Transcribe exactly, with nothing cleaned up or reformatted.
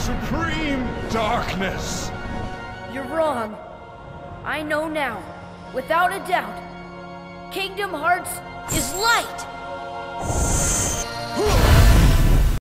supreme darkness. You're wrong. I know now, without a doubt. Kingdom Hearts is light!